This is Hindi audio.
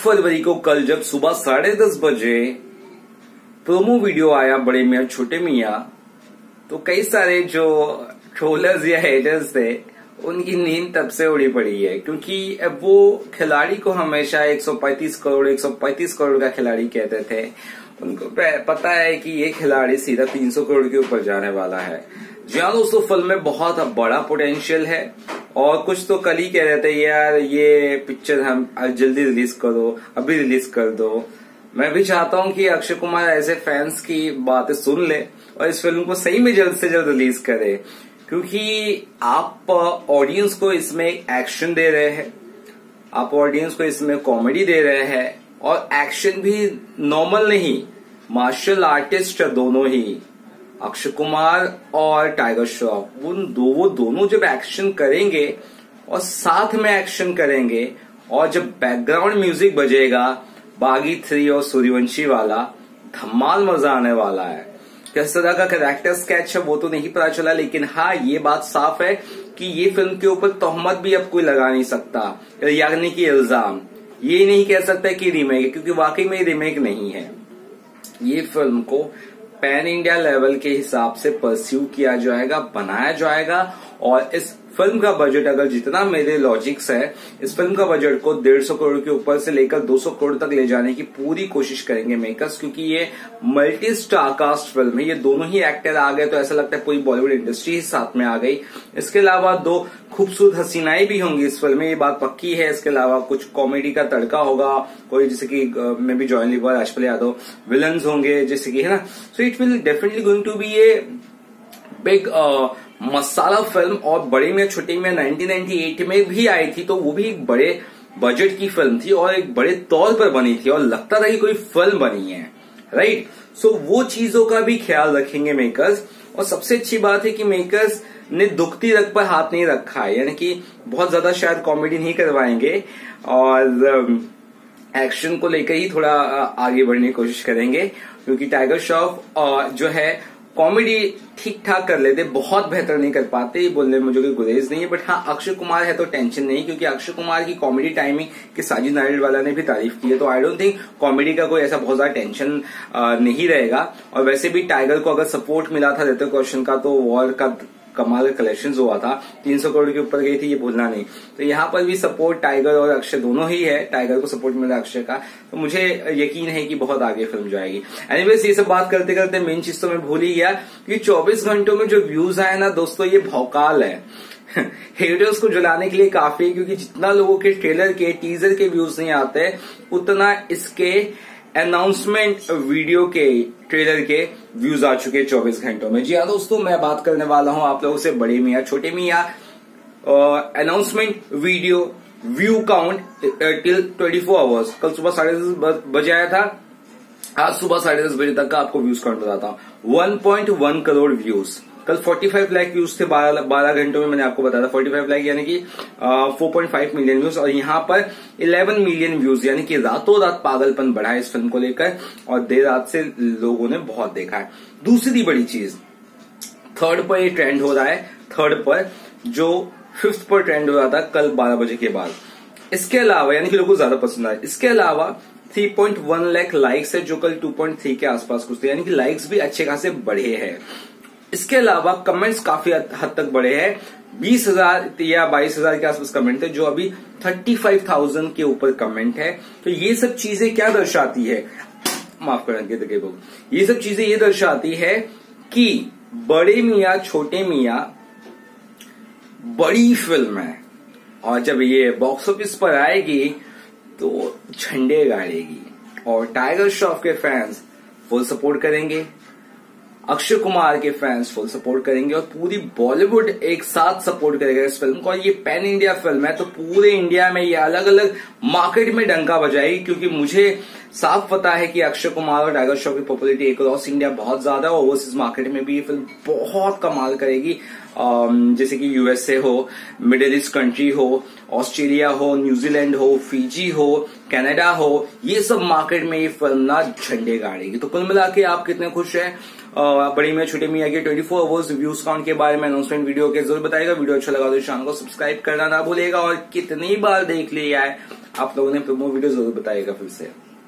फरवरी को कल जब सुबह 10:30 बजे प्रोमो वीडियो आया बड़े मियां छोटे मियां, तो कई सारे जो ट्रोलर्स या हेटर्स थे उनकी नींद तब से उड़ी पड़ी है, क्योंकि वो खिलाड़ी को हमेशा 135 करोड़ का खिलाड़ी कहते थे। उनको पता है कि ये खिलाड़ी सीधा 300 करोड़ के ऊपर जाने वाला है। जी हाँ दोस्तों, फिल्म में बहुत बड़ा पोटेंशियल है और कुछ तो कल ही कह रहे थे यार ये पिक्चर हम जल्दी रिलीज करो, अभी रिलीज कर दो। मैं भी चाहता हूं कि अक्षय कुमार ऐसे फैंस की बातें सुन ले और इस फिल्म को सही में जल्द से जल्द रिलीज करे, क्योंकि आप ऑडियंस को इसमें एक्शन दे रहे हैं, आप ऑडियंस को इसमें कॉमेडी दे रहे हैं और एक्शन भी नॉर्मल नहीं, मार्शल आर्टिस्ट दोनों ही, अक्षय कुमार और टाइगर श्रॉफ, वो दोनों जब एक्शन करेंगे और साथ में एक्शन करेंगे और जब बैकग्राउंड म्यूजिक बजेगा बागी 3 और सूर्यवंशी वाला, धमाल मजा आने वाला है। किस तरह का कैरेक्टर स्केच है वो तो नहीं पता चला, लेकिन हाँ ये बात साफ है कि ये फिल्म के ऊपर तोहमत भी अब कोई लगा नहीं सकता, यानी कि इल्जाम। ये नहीं कह सकता कि रीमेक है, क्योंकि वाकई में रीमेक नहीं है। ये फिल्म को पैन इंडिया लेवल के हिसाब से परस्यू किया जाएगा, बनाया जाएगा और इस फिल्म का बजट अगर जितना मेरे लॉजिक्स है, इस फिल्म का बजट को 150 करोड़ के ऊपर से लेकर 200 करोड़ तक ले जाने की पूरी कोशिश करेंगे मेकर्स, क्योंकि ये मल्टी स्टार कास्ट फिल्म है। ये दोनों ही एक्टर आ गए तो ऐसा लगता है पूरी बॉलीवुड इंडस्ट्री ही साथ में आ गई। इसके अलावा 2 खूबसूरत हसीनाएं भी होंगी इस फिल्म में, ये बात पक्की है। इसके अलावा कुछ कॉमेडी का तड़का होगा, कोई जैसे कि may be John Lever, Rajpal Yadav villains होंगे जैसे कि, है ना। So it will definitely going to be a big masala film. और बड़े मियां छोटे मियां 1998 में भी आई थी, तो वो भी एक बड़े बजट की फिल्म थी और एक बड़े तौर पर बनी थी और लगता था कि कोई फिल्म बनी है, राइट। सो वो चीजों का भी ख्याल रखेंगे मेकर्स। और सबसे अच्छी बात है कि मेकर्स ने दुखती रग पर हाथ नहीं रखा है, यानी कि बहुत ज्यादा शायद कॉमेडी नहीं करवाएंगे और एक्शन को लेकर ही थोड़ा आगे बढ़ने की कोशिश करेंगे, क्योंकि टाइगर श्रॉफ जो है कॉमेडी ठीक ठाक कर लेते, बहुत बेहतर नहीं कर पाते, बोलने में मुझे कोई गुरेज नहीं है। बट हाँ, अक्षय कुमार है तो टेंशन नहीं, क्योंकि अक्षय कुमार की कॉमेडी टाइमिंग की साजिद नाडियाडवाला ने भी तारीफ की है, तो आई डोंट थिंक कॉमेडी का कोई ऐसा बहुत ज्यादा टेंशन नहीं रहेगा। और वैसे भी टाइगर को अगर सपोर्ट मिला था ऋतिक रोशन का, तो वॉर का कमाल कलेक्शंस हुआ था, 300 करोड़ के ऊपर गई थी, ये भूलना नहीं। तो यहाँ पर भी सपोर्ट टाइगर और अक्षय दोनों ही है, टाइगर को सपोर्ट मिला अक्षय का, तो मुझे यकीन है कि बहुत आगे फिल्म जाएगी। एनीवेज, ये सब बात करते करते मेन चीज तो मैं भूल ही गया कि 24 घंटों में जो व्यूज आए ना दोस्तों, ये भौकाल है। हेटर्स को जलाने के लिए काफी है, क्योंकि जितना लोगों के ट्रेलर के टीजर के व्यूज नहीं आते, उतना इसके अनाउंसमेंट वीडियो के ट्रेलर के व्यूज आ चुके 24 घंटों में। जी हाँ दोस्तों, मैं बात करने वाला हूं आप लोगों से Bade Miyan Chhote Miyan announcement video view count till 24 hours. कल सुबह 10:30 बजे आया था, आज सुबह 10:30 बजे तक का आपको व्यूज काउंट बताता हूं। 1.1 करोड़ व्यूज, कल 45 लाख व्यूज थे 12 घंटों में, मैंने आपको बताया था 45 लाख यानी कि 4.5 मिलियन व्यूज, और यहाँ पर 11 मिलियन व्यूज, यानी कि रातों रात पागलपन बढ़ा है इस फिल्म को लेकर और देर रात से लोगों ने बहुत देखा है। दूसरी बड़ी चीज, 3rd पर ये ट्रेंड हो रहा है, 3rd पर, जो 5th पर ट्रेंड हो रहा था कल 12 बजे के बाद। इसके अलावा यानी कि लोगों को ज्यादा पसंद आया। इसके अलावा 3.1 लाख लाइक्स है, जो कल 2.3 के आसपास कुछ थे, यानी कि लाइक्स भी अच्छे खासे बढ़े हैं। इसके अलावा कमेंट्स काफी हद तक बढ़े हैं, 20,000 या 22,000 के आसपास कमेंट थे, जो अभी 35,000 के ऊपर कमेंट है। तो ये सब चीजें क्या दर्शाती है, माफ करेंगे, ये सब चीजें ये दर्शाती है कि बड़े मियां छोटे मियां बड़ी फिल्म है और जब ये बॉक्स ऑफिस पर आएगी तो झंडे गाड़ेगी और टाइगर श्रॉफ के फैंस फुल सपोर्ट करेंगे, अक्षय कुमार के फैंस फुल सपोर्ट करेंगे और पूरी बॉलीवुड एक साथ सपोर्ट करेगा इस फिल्म को। और ये पैन इंडिया फिल्म है, तो पूरे इंडिया में ये अलग अलग मार्केट में डंका बजाएगी, क्योंकि मुझे साफ पता है कि अक्षय कुमार और टाइगर श्रॉफ की पॉपुलैरिटी अक्रॉस इंडिया बहुत ज्यादा है, ओवरसीज मार्केट में भी ये फिल्म बहुत कमाल करेगी। जैसे कि यूएसए हो, मिडिल ईस्ट कंट्री हो, ऑस्ट्रेलिया हो, न्यूजीलैंड हो, फिजी हो, कनाडा हो, ये सब मार्केट में ये फिल्म ना झंडे गाड़ेगी। तो कुल मिला के आप कितने खुश हैं बड़ी मियां छोटे मियां के 24 आवर्स व्यूज काउंट के बारे में अनाउंसमेंट वीडियो के जरूर बताएगा। वीडियो अच्छा लगा तो चैनल को सब्सक्राइब करना ना भूलिएगा, और कितनी बार देख लिया है आप लोगों ने प्रोमो वीडियो जरूर बताइएगा फिर से।